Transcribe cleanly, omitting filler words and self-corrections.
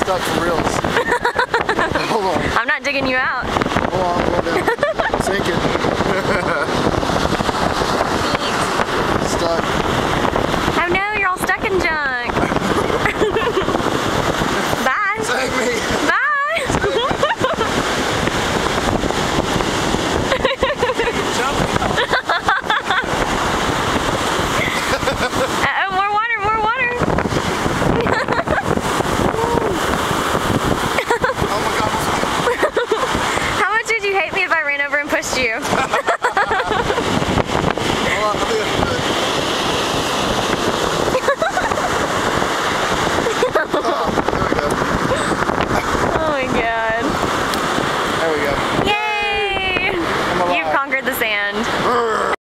stuck for reals. Hold on. I'm not digging you out. Hold on, hold on. Sink it.